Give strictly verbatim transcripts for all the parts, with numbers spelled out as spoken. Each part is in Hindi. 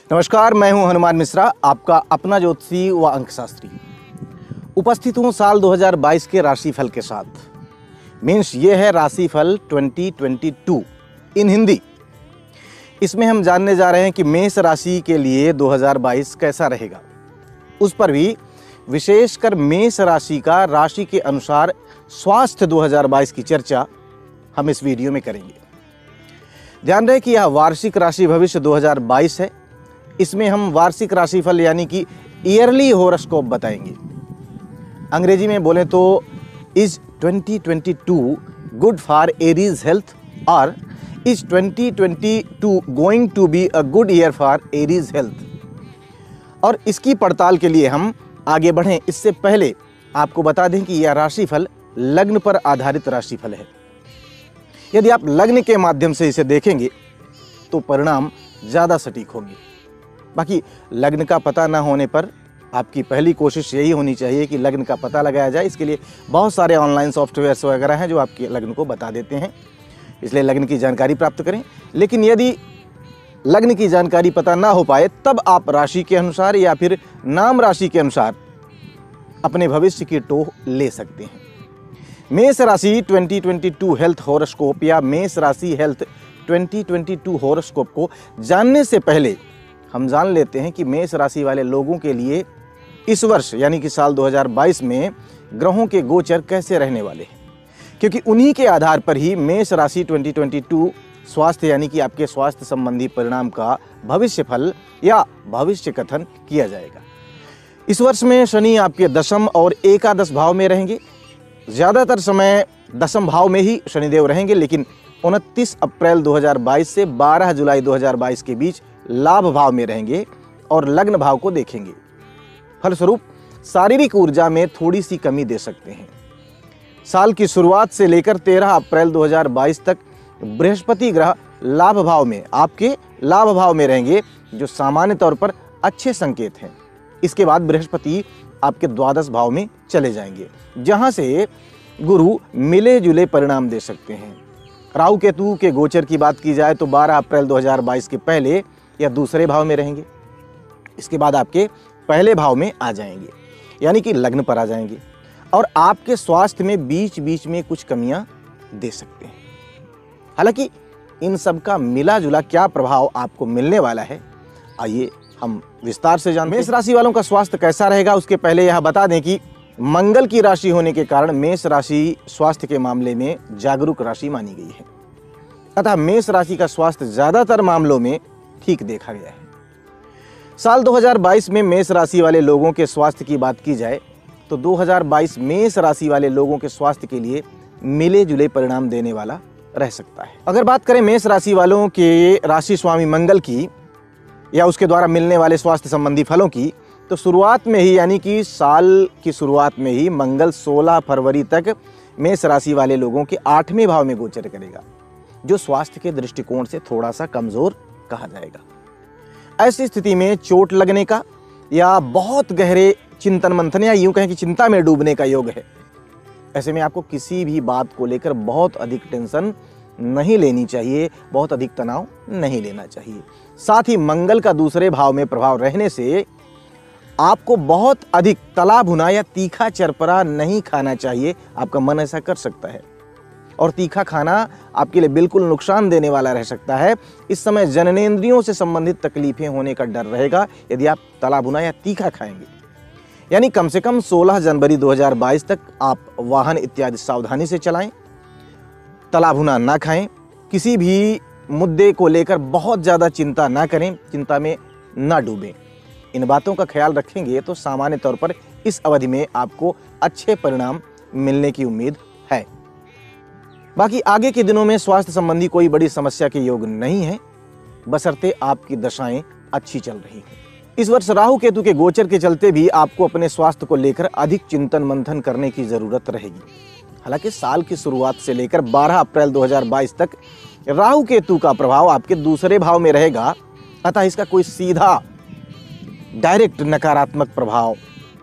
नमस्कार, मैं हूं हनुमान मिश्रा, आपका अपना ज्योतिषी व अंकशास्त्री। उपस्थित हूं साल दो हज़ार बाईस के राशिफल के साथ। मीन्स ये है राशिफल दो हज़ार बाईस इन हिंदी। इसमें हम जानने जा रहे हैं कि मेष राशि के लिए दो हज़ार बाईस कैसा रहेगा। उस पर भी विशेषकर मेष राशि का राशि के अनुसार स्वास्थ्य दो हज़ार बाईस की चर्चा हम इस वीडियो में करेंगे। ध्यान रहे कि यह वार्षिक राशि भविष्य दो हज़ार बाईस है। इसमें हम वार्षिक राशिफल यानी कि ईयरली हॉरोस्कोप बताएंगे। अंग्रेजी में बोले तो इज दो हज़ार बाईस गुड फॉर एरीज हेल्थ और इज दो हज़ार बाईस going to be a good year for Aries health. और इसकी पड़ताल के लिए हम आगे बढ़ें इससे पहले आपको बता दें कि यह राशिफल लग्न पर आधारित राशिफल है। यदि आप लग्न के माध्यम से इसे देखेंगे तो परिणाम ज़्यादा सटीक होंगे। बाकी लग्न का पता ना होने पर आपकी पहली कोशिश यही होनी चाहिए कि लग्न का पता लगाया जाए। इसके लिए बहुत सारे ऑनलाइन सॉफ्टवेयर्स वगैरह हैं जो आपके लग्न को बता देते हैं, इसलिए लग्न की जानकारी प्राप्त करें। लेकिन यदि लग्न की जानकारी पता ना हो पाए तब आप राशि के अनुसार या फिर नाम राशि के अनुसार अपने भविष्य की टोह ले सकते हैं। मेष राशि दो हज़ार बाईस हेल्थ हॉरोस्कोप या मेष राशि हेल्थ दो हज़ार बाईस हॉरोस्कोप को जानने से पहले हम जान लेते हैं कि मेष राशि वाले लोगों के लिए इस वर्ष यानी कि साल दो हज़ार बाईस में ग्रहों के गोचर कैसे रहने वाले हैं, क्योंकि उन्हीं के आधार पर ही मेष राशि दो हज़ार बाईस स्वास्थ्य यानी कि आपके स्वास्थ्य संबंधी परिणाम का भविष्य फल या भविष्य कथन किया जाएगा। इस वर्ष में शनि आपके दशम और एकादश भाव में रहेंगे। ज़्यादातर समय दशम भाव में ही शनिदेव रहेंगे, लेकिन उनतीस अप्रैल दो हज़ार बाईस से बारह जुलाई दो हज़ार बाईस के बीच लाभ भाव में रहेंगे और लग्न भाव को देखेंगे। फलस्वरूप शारीरिक ऊर्जा में थोड़ी सी कमी दे सकते हैं। साल की शुरुआत से लेकर तेरह अप्रैल दो हज़ार बाईस तक बृहस्पति ग्रह लाभ भाव में आपके लाभ भाव में रहेंगे, जो सामान्य तौर पर अच्छे संकेत हैं। इसके बाद बृहस्पति आपके द्वादश भाव में चले जाएंगे, जहां से गुरु मिले जुले परिणाम दे सकते हैं। राहु केतु के गोचर की बात की जाए तो बारह अप्रैल दो हज़ार बाईस के पहले या दूसरे भाव में रहेंगे। इसके बाद आपके पहले भाव में आ जाएंगे, यानी कि लग्न पर आ जाएंगे और आपके स्वास्थ्य में बीच बीच में कुछ कमियां दे सकते हैं। हालांकि इन सब का मिला जुला क्या प्रभाव आपको मिलने वाला है, आइए हम विस्तार से जानते हैं। मेष राशि वालों का स्वास्थ्य कैसा रहेगा उसके पहले यह बता दें कि मंगल की राशि होने के कारण मेष राशि स्वास्थ्य के मामले में जागरूक राशि मानी गई है। अतः मेष राशि का स्वास्थ्य ज्यादातर मामलों में ठीक देखा गया है। साल दो हज़ार बाईस में मेष राशि वाले लोगों के स्वास्थ्य की बात की जाए तो दो हज़ार बाईस मेष राशि वाले लोगों के स्वास्थ्य के लिए मिले जुले परिणाम देने वाला रह सकता है। अगर बात करें मेष राशि वालों के राशि स्वामी मंगल की या उसके द्वारा मिलने वाले स्वास्थ्य संबंधी फलों की, तो शुरुआत में ही यानी कि साल की शुरुआत में ही मंगल सोलह फरवरी तक मेष राशि वाले लोगों के आठवें भाव में गोचर करेगा, जो स्वास्थ्य के दृष्टिकोण से थोड़ा सा कमजोर कहा जाएगा। ऐसी स्थिति में चोट लगने का या बहुत गहरे चिंतन मंथन या यूं कहें कि चिंता में डूबने का योग है। ऐसे में आपको किसी भी बात को लेकर बहुत अधिक टेंशन नहीं लेनी चाहिए, बहुत अधिक तनाव नहीं लेना चाहिए। साथ ही मंगल का दूसरे भाव में प्रभाव रहने से आपको बहुत अधिक तला भुना या तीखा चरपरा नहीं खाना चाहिए। आपका मन ऐसा कर सकता है और तीखा खाना आपके लिए बिल्कुल नुकसान देने वाला रह सकता है। इस समय जननेंद्रियों से संबंधित तकलीफें होने का डर रहेगा यदि आप तला भुना या तीखा खाएंगे। यानी कम से कम सोलह जनवरी दो हज़ार बाईस तक आप वाहन इत्यादि सावधानी से चलाएं, तला भुना ना खाएं, किसी भी मुद्दे को लेकर बहुत ज़्यादा चिंता ना करें, चिंता में ना डूबें। इन बातों का ख्याल रखेंगे तो सामान्य तौर पर इस अवधि में आपको अच्छे परिणाम मिलने की उम्मीद है। बाकी आगे के दिनों में स्वास्थ्य संबंधी कोई बड़ी समस्या के योग नहीं है, बशर्ते आपकी दशाएं अच्छी चल रही हैं। इस वर्ष राहु केतु के गोचर के चलते भी आपको अपने स्वास्थ्य को लेकर अधिक चिंतन मंथन करने की जरूरत रहेगी। हालांकि साल की शुरुआत से लेकर बारह अप्रैल दो हज़ार बाईस तक राहु केतु का प्रभाव आपके दूसरे भाव में रहेगा, अतः इसका कोई सीधा डायरेक्ट नकारात्मक प्रभाव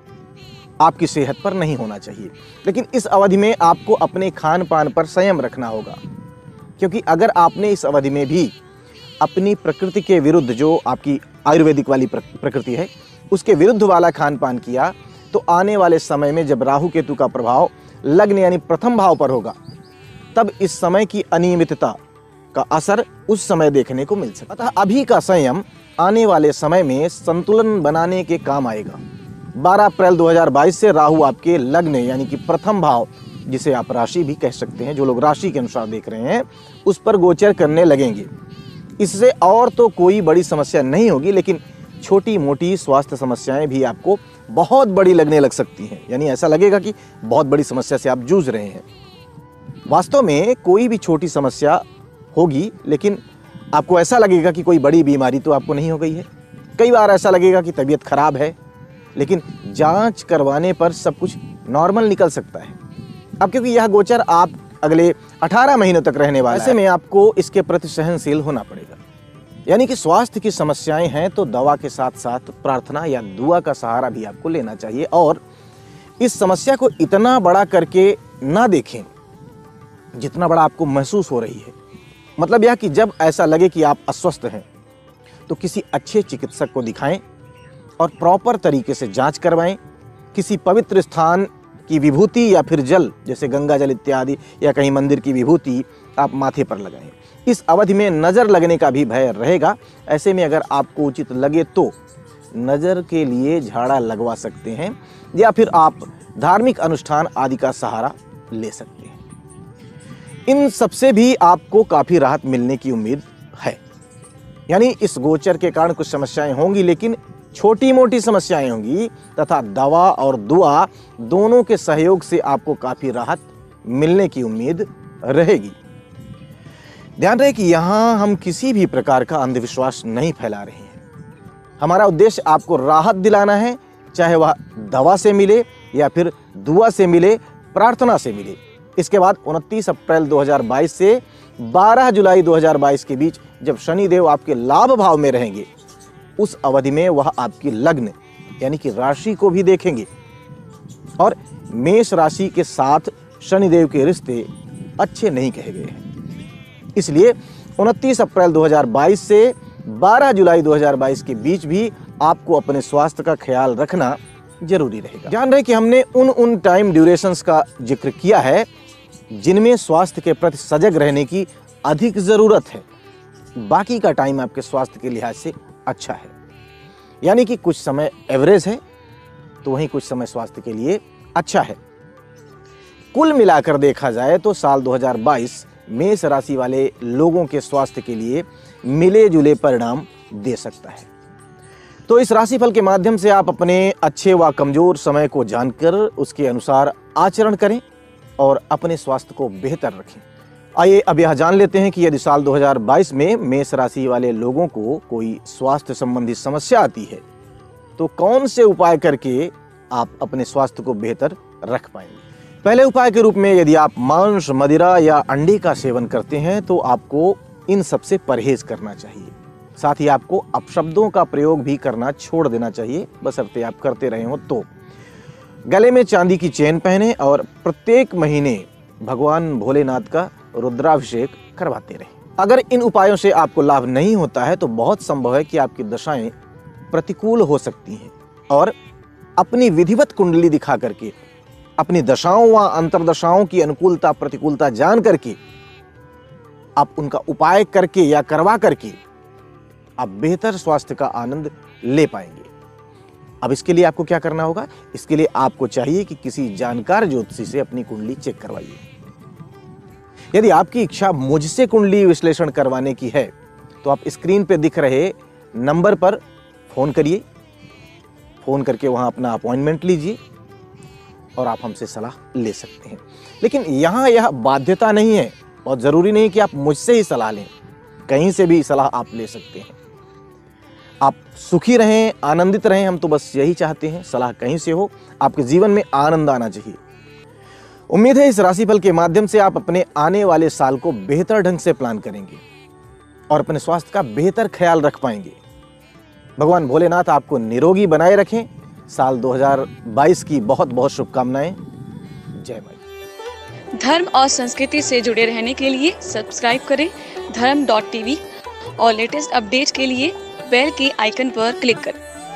आपकी सेहत पर नहीं होना चाहिए। लेकिन इस अवधि में आपको अपने खान पान पर संयम रखना होगा, क्योंकि अगर आपने इस अवधि में भी अपनी प्रकृति के विरुद्ध जो आपकी आयुर्वेदिक वाली प्रकृति है, उसके विरुद्ध वाला खान पान किया तो आने वाले समय में जब राहु केतु का प्रभाव लग्न यानी प्रथम भाव पर होगा, तब इस समय की अनियमितता का असर उस समय देखने को मिल सकता है। अतः अभी का संयम आने वाले समय में संतुलन बनाने के काम आएगा। बारह अप्रैल दो हज़ार बाईस से राहु आपके लग्न यानी कि प्रथम भाव, जिसे आप राशि भी कह सकते हैं, जो लोग राशि के अनुसार देख रहे हैं, उस पर गोचर करने लगेंगे। इससे और तो कोई बड़ी समस्या नहीं होगी, लेकिन छोटी मोटी स्वास्थ्य समस्याएं भी आपको बहुत बड़ी लगने लग सकती हैं। यानी ऐसा लगेगा कि बहुत बड़ी समस्या से आप जूझ रहे हैं। वास्तव में कोई भी छोटी समस्या होगी, लेकिन आपको ऐसा लगेगा कि कोई बड़ी बीमारी तो आपको नहीं हो गई है। कई बार ऐसा लगेगा कि तबीयत खराब है, लेकिन जांच करवाने पर सब कुछ नॉर्मल निकल सकता है। अब क्योंकि यह गोचर आप अगले अठारह महीनों तक रहने वाला है, ऐसे में आपको इसके प्रति सहनशील होना पड़ेगा। यानी कि स्वास्थ्य की समस्याएं हैं तो दवा के साथ साथ प्रार्थना या दुआ का सहारा भी आपको लेना चाहिए, और इस समस्या को इतना बड़ा करके ना देखें जितना बड़ा आपको महसूस हो रही है। मतलब यह कि जब ऐसा लगे कि आप अस्वस्थ हैं तो किसी अच्छे चिकित्सक को दिखाएं और प्रॉपर तरीके से जांच करवाएं। किसी पवित्र स्थान की विभूति या फिर जल, जैसे गंगा जल इत्यादि, या कहीं मंदिर की विभूति आप माथे पर लगाएं। इस अवधि में नज़र लगने का भी भय रहेगा। ऐसे में अगर आपको उचित लगे तो नज़र के लिए झाड़ा लगवा सकते हैं, या फिर आप धार्मिक अनुष्ठान आदि का सहारा ले सकते हैं। इन सबसे भी आपको काफ़ी राहत मिलने की उम्मीद है। यानी इस गोचर के कारण कुछ समस्याएं होंगी, लेकिन छोटी मोटी समस्याएं होंगी, तथा दवा और दुआ दोनों के सहयोग से आपको काफ़ी राहत मिलने की उम्मीद रहेगी। ध्यान रहे कि यहाँ हम किसी भी प्रकार का अंधविश्वास नहीं फैला रहे हैं। हमारा उद्देश्य आपको राहत दिलाना है, चाहे वह दवा से मिले या फिर दुआ से मिले, प्रार्थना से मिले। इसके बाद उनतीस अप्रैल दो हज़ार बाईस से बारह जुलाई दो हज़ार बाईस के बीच जब शनिदेव आपके लाभ भाव में रहेंगे, उस अवधि में वह आपकी लग्न यानी कि राशि को भी देखेंगे, और मेष राशि के साथ शनिदेव के रिश्ते अच्छे नहीं कहे गए हैं। इसलिए उनतीस अप्रैल दो हज़ार बाईस से बारह जुलाई दो हज़ार बाईस के बीच भी आपको अपने स्वास्थ्य का ख्याल रखना जरूरी रहेगा। जान रहे कि हमने उन उन टाइम ड्यूरेशंस का जिक्र किया है जिनमें स्वास्थ्य के प्रति सजग रहने की अधिक जरूरत है। बाकी का टाइम आपके स्वास्थ्य के लिहाज से अच्छा है। यानी कि कुछ समय एवरेज है तो वहीं कुछ समय स्वास्थ्य के लिए अच्छा है। कुल मिलाकर देखा जाए तो साल दो हज़ार बाईस मेष राशि वाले लोगों के स्वास्थ्य के लिए मिले जुले परिणाम दे सकता है। तो इस राशिफल के माध्यम से आप अपने अच्छे व कमजोर समय को जानकर उसके अनुसार आचरण करें और अपने स्वास्थ्य को बेहतर रखें। आइए अब यह जान लेते हैं कि यदि साल दो हज़ार बाईस में मेष राशि वाले लोगों को कोई स्वास्थ्य संबंधी समस्या आती है तो कौन से उपाय करके आप अपने स्वास्थ्य को बेहतर रख पाएंगे। पहले उपाय के रूप में यदि आप मांस, मदिरा या अंडे का सेवन करते हैं तो आपको इन सब से परहेज करना चाहिए। साथ ही आपको अपशब्दों का प्रयोग भी करना छोड़ देना चाहिए, बशर्ते आप करते रहे हो तो। गले में चांदी की चेन पहने और प्रत्येक महीने भगवान भोलेनाथ का रुद्राभिषेक करवाते रहें। अगर इन उपायों से आपको लाभ नहीं होता है तो बहुत संभव है कि आपकी दशाएं प्रतिकूल हो सकती हैं, और अपनी विधिवत कुंडली दिखा करके अपनी दशाओं व अंतरदशाओं की अनुकूलता प्रतिकूलता जान करके आप उनका उपाय करके या करवा करके आप बेहतर स्वास्थ्य का आनंद ले पाएंगे। अब इसके लिए आपको क्या करना होगा? इसके लिए आपको चाहिए कि किसी जानकार ज्योतिषी से अपनी कुंडली चेक करवाइए। यदि आपकी इच्छा मुझसे कुंडली विश्लेषण करवाने की है तो आप स्क्रीन पे दिख रहे नंबर पर फोन करिए। फोन करके वहां अपना अपॉइंटमेंट लीजिए और आप हमसे सलाह ले सकते हैं। लेकिन यहाँ यह बाध्यता नहीं है, बहुत जरूरी नहीं कि आप मुझसे ही सलाह लें, कहीं से भी सलाह आप ले सकते हैं। आप सुखी रहें, आनंदित रहें, हम तो बस यही चाहते हैं। सलाह कहीं से हो, आपके जीवन में आनंद आना चाहिए। उम्मीद है इस राशिफल के माध्यम से आप अपने आने वाले साल को बेहतर ढंग से प्लान करेंगे और अपने स्वास्थ्य का बेहतर ख्याल रख पाएंगे। भगवान भोलेनाथ आपको निरोगी बनाए रखें। साल दो हज़ार बाईस की बहुत बहुत शुभकामनाएं। जय माई। धर्म और संस्कृति से जुड़े रहने के लिए सब्सक्राइब करें धर्म डॉट टीवी और लेटेस्ट अपडेट के लिए बेल के आइकन पर क्लिक करें